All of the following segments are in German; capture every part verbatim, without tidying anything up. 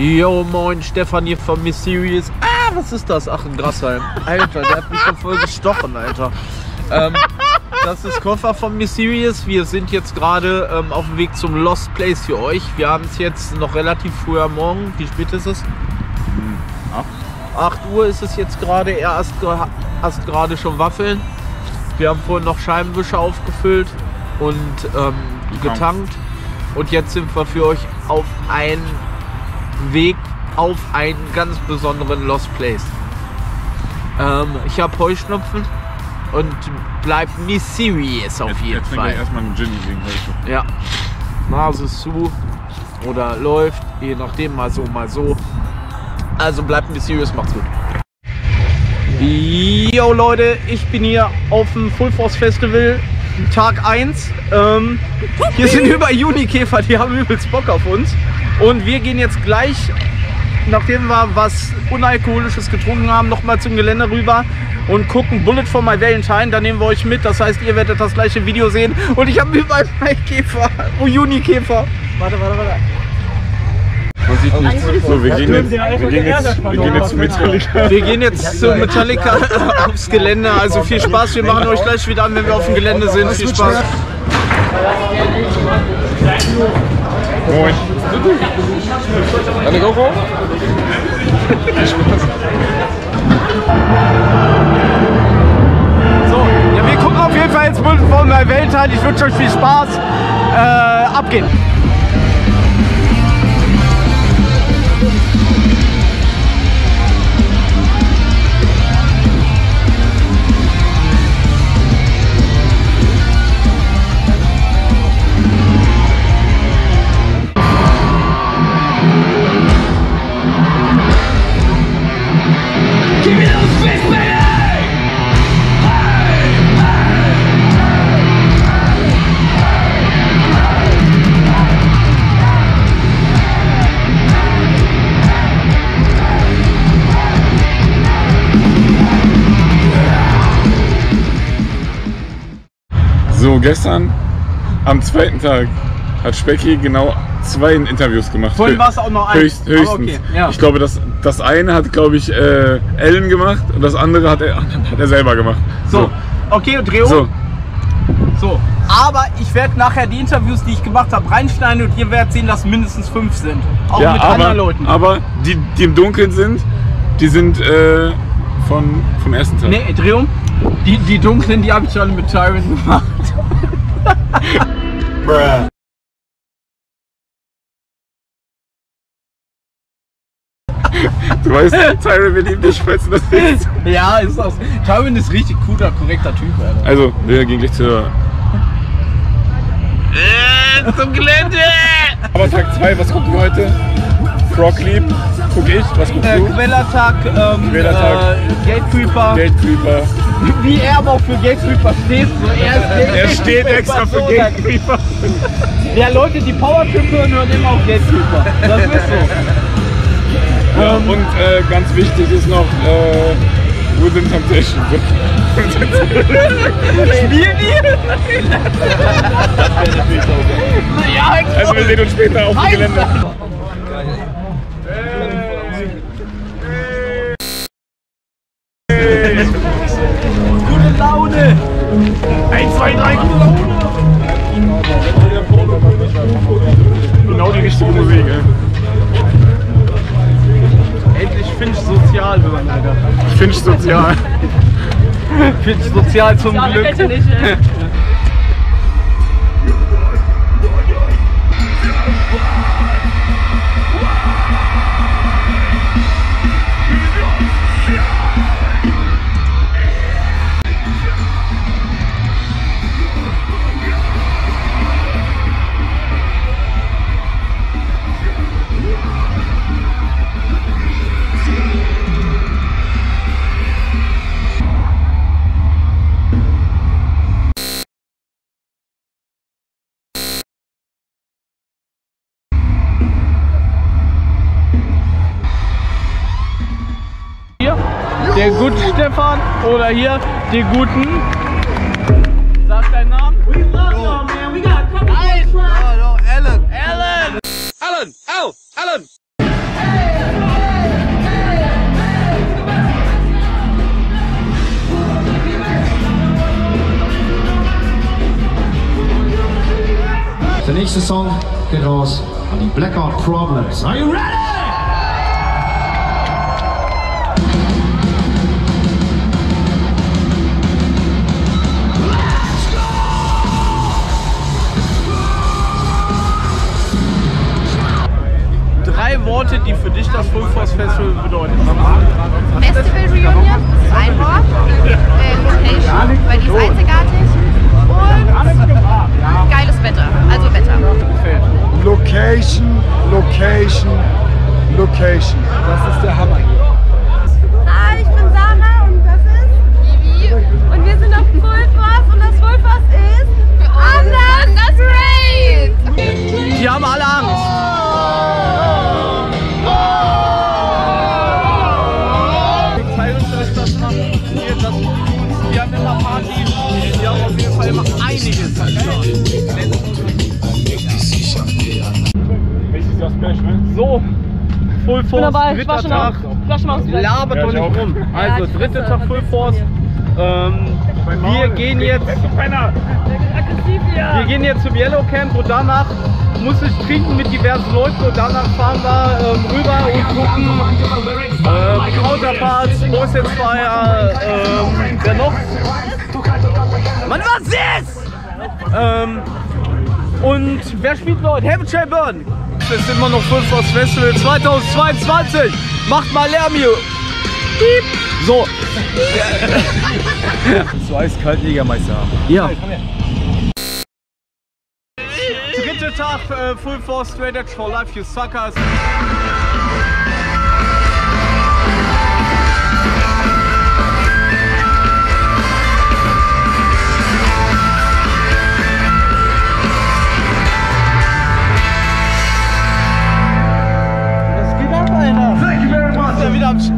Yo, moin, Stefan hier von Mysterious. Ah, was ist das? Ach, ein Grashalm. Alter, der hat mich schon voll gestochen, Alter. Ähm, das ist Koffer von Mysterious. Wir sind jetzt gerade ähm, auf dem Weg zum Lost Place für euch. Wir haben es jetzt noch relativ früh am Morgen. Wie spät ist es? acht Uhr ist es jetzt gerade. Er hasst, hasst gerade schon Waffeln. Wir haben vorhin noch Scheibenwischer aufgefüllt und ähm, getankt. Und jetzt sind wir für euch auf einen Weg auf einen ganz besonderen Lost Place. Ähm, ich habe Heuschnupfen und bleib mysterious auf jetzt, jeden jetzt Fall. Erstmal einen Gin wegen Heuschnupfen. Ja, Nase ist zu oder läuft, je nachdem, mal so, mal so. Also bleibt mysterious, macht's gut. Yo Leute, ich bin hier auf dem Full Force Festival, Tag eins. Ähm, hier sind über Junikäfer, die haben übelst Bock auf uns. Und wir gehen jetzt gleich, nachdem wir was Unalkoholisches getrunken haben, nochmal zum Gelände rüber und gucken Bullet for My Valentine. Da nehmen wir euch mit, das heißt, ihr werdet das gleiche Video sehen. Und ich habe überall Maikäfer, oh Junikäfer. Warte, warte, warte. Man sieht nichts. So, wir gehen jetzt, wir gehen jetzt, wir gehen jetzt zu Metallica. Wir gehen jetzt zu Metallica aufs Gelände. Also viel Spaß. Wir machen euch gleich wieder an, wenn wir auf dem Gelände sind. Viel Spaß. Moin. Eine GoPro? So, ja, wir gucken auf jeden Fall jetzt Bullet for My Valentine. Ich wünsche euch viel Spaß. Äh, abgehen. So, gestern am zweiten Tag hat Specki genau zwei Interviews gemacht. Vorhin war es auch noch eins. Höchst, höchstens. Okay, ja. Ich glaube, das, das eine hat, glaube ich, äh, Ellen gemacht und das andere hat er, hat er selber gemacht. So, okay, Dreh um. So. So, aber ich werde nachher die Interviews, die ich gemacht habe, reinschneiden und ihr werdet sehen, dass mindestens fünf sind. Auch Ja, mit aber, anderen Leuten. aber die, die im Dunkeln sind, die sind äh, von, vom ersten Tag. Nee, Dreh um. Die, die dunklen, die habe ich schon mit Tyron gemacht. Bruh. Du weißt, Tyron will ihm nicht, falls du das willst. Ja, ist das. Tyron ist richtig cooler, korrekter Typ, Alter. Also, wir gehen gleich zur... Äh, zum Gelände! Aber Tag zwei, was gucken wir heute? Frog Leap, guck ich, was guckst Äh, du? Quellertag, ähm, Quellertag. Äh, Gate Creeper. Gate Creeper. Wie er aber auch für Gate Creeper steht. So, er ist Gate Er steht Creeper, extra für so, Gate Creeper. Ja, Leute, die Power-Trip hören, hören immer auf Gate Creeper. Das ist so. Ja, und äh, ganz wichtig ist noch äh, Within Temptation. Spielen die? Ja, Also wir sehen uns später auf dem Gelände. Gute Laune! eins, zwei, drei, gute Laune! Genau die richtige Musik, ey. Endlich Finch sozial, Mann, Alter. Finch sozial. Finch sozial zum Glück. Der gute Stefan oder hier die guten. Sag deinen Namen. We love y'all, man. We got a couple more tries. No, no, Ellen. Ellen. Ellen. Oh, Ellen. nächste Song geht raus an die Blackout Problems. Are you ready? Drei Worte, die für dich das Full Force Festival bedeuten. Festival Reunion, ist ein Wort. Äh, Location, weil die ist einzigartig. Und geiles Wetter, also Wetter. Location, Location, Location. Das ist der Hammer hier. Hi, ich bin Sarah und das ist Vivi. Und wir sind auf Full Force und das Full Force ist anders great. Die haben alle Angst. Wir haben immer Party, wir haben auf jeden Fall immer einiges an Start. So, Full Force, dritter Tag, labert doch nicht rum. Also, dritter Tag Full Force. Ähm, wir gehen jetzt wir gehen jetzt zum Yellow Camp und danach muss ich trinken mit diversen Leuten und danach fahren wir ähm, rüber und gucken ähm, Counterparts, Bullshit Fire, ähm, wer noch? Mann, was ist? Ähm, und wer spielt noch? Heaven Shall Burn. Das ist immer noch Full Force Festival zweitausendzweiundzwanzig. Macht mal Lärm hier. Piep. So. So eiskalt Jägermeister. Ja. Dritter Tag äh, Full Force Straight Edge for Life, you suckers. Was geht ab, Alter? Thank you very much. Ist ja wieder am Sch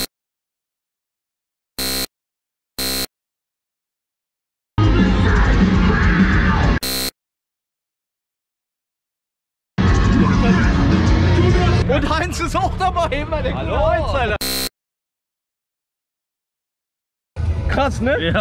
Und Heinz ist auch dabei, immer der gute Heinz, Alter. Krass, ne? Ja.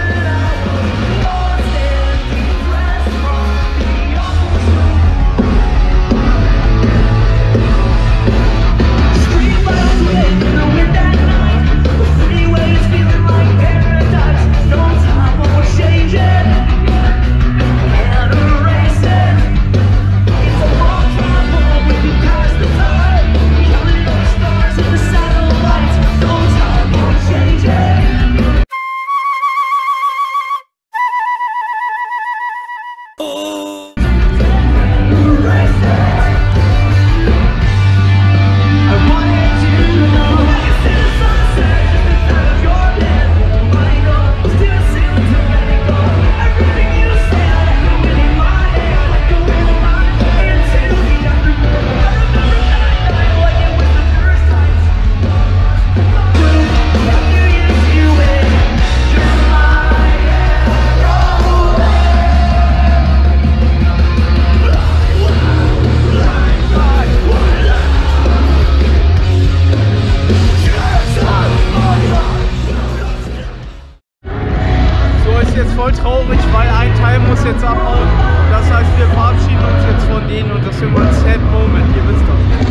Voll traurig, weil ein Teil muss jetzt abhauen. Das heißt, wir verabschieden uns jetzt von denen und das ist immer ein sad Moment, ihr wisst das.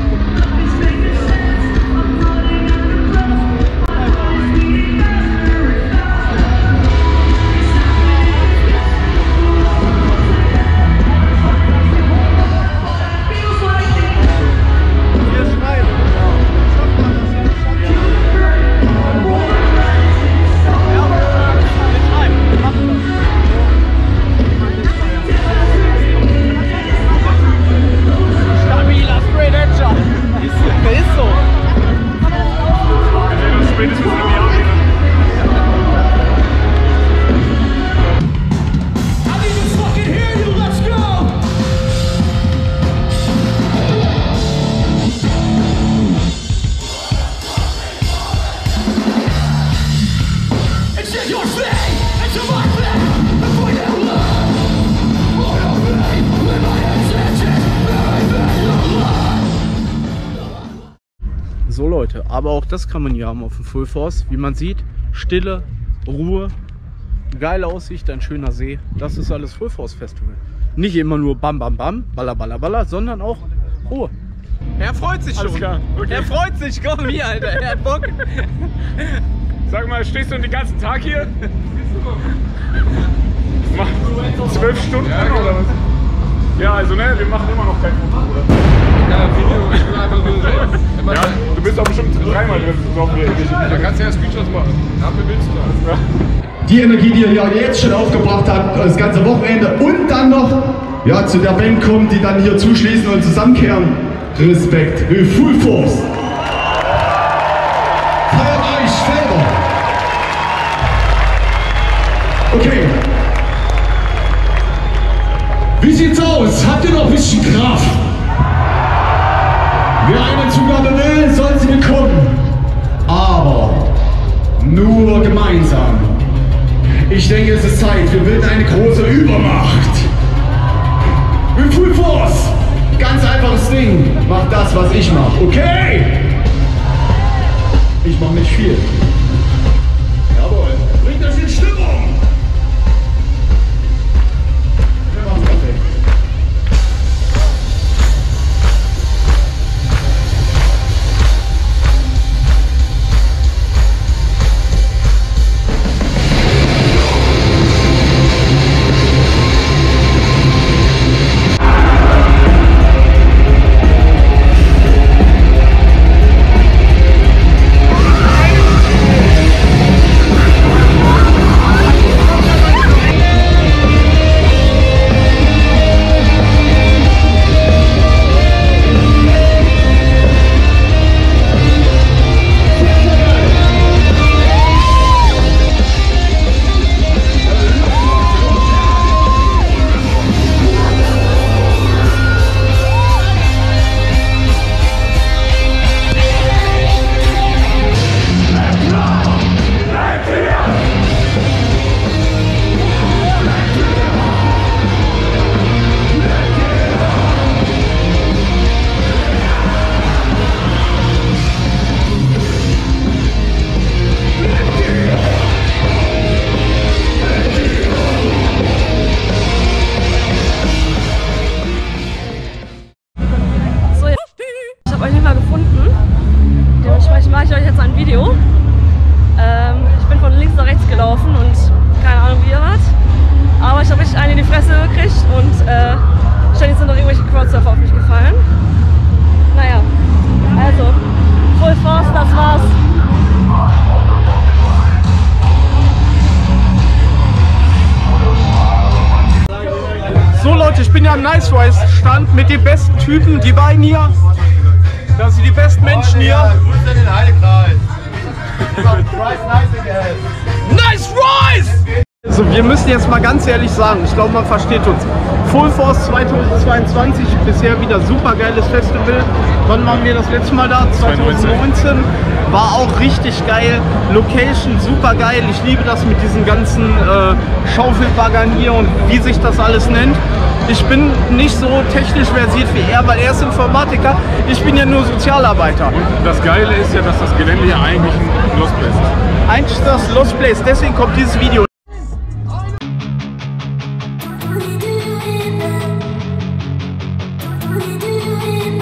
So Leute, aber auch das kann man hier haben auf dem Full Force. Wie man sieht, Stille, Ruhe, geile Aussicht, ein schöner See. Das ist alles Full Force Festival. Nicht immer nur bam bam bam, baller baller baller, sondern auch Ruhe. Er freut sich schon. Alles klar, okay. Er freut sich, komm hier, Alter. Er hat Bock. Sag mal, stehst du den ganzen Tag hier? Mach zwölf Stunden ja, oder was? Ja, also ne, wir machen immer noch kein Foto, oder? Ja, Video, ich will einfach nur sehen. Ja, du bist auch bestimmt dreimal drin, glauben wir. Da kannst du ja Screenshots machen. Dafür willst du das. Die Energie, die ihr ja jetzt schon aufgebracht habt, das ganze Wochenende und dann noch ja, zu der Band kommt, die dann hier zuschließen und zusammenkehren. Respekt. With full force. Feiert euch selber. Okay. Wie sieht's aus? Habt ihr noch ein bisschen Kraft? Wer eine Zugabe will, soll sie bekommen. Aber nur gemeinsam. Ich denke, es ist Zeit. Wir bilden eine große Übermacht. With full force. Ganz einfaches Ding. Mach das, was ich mache. Okay? Ich mach nicht viel. Jawohl. Bringt euch in Stimmung. Wir machen's perfekt. Ich bin ja am Nice Rise Stand mit den besten Typen, die beiden hier. Das sind die besten Menschen hier. Grüße in den Heiligkreis. Nice Rise! Also wir müssen jetzt mal ganz ehrlich sagen, ich glaube man versteht uns. Full Force zweitausendzweiundzwanzig, bisher wieder super geiles Festival. Wann waren wir das letzte Mal da? zwanzig neunzehn. War auch richtig geil. Location super geil. Ich liebe das mit diesen ganzen äh, Schaufelbaggern hier und wie sich das alles nennt. Ich bin nicht so technisch versiert wie er, weil er ist Informatiker. Ich bin ja nur Sozialarbeiter. Und das Geile ist ja, dass das Gelände hier eigentlich ein Lost Place ist. Eigentlich ist das Lost Place, deswegen kommt dieses Video. We do it.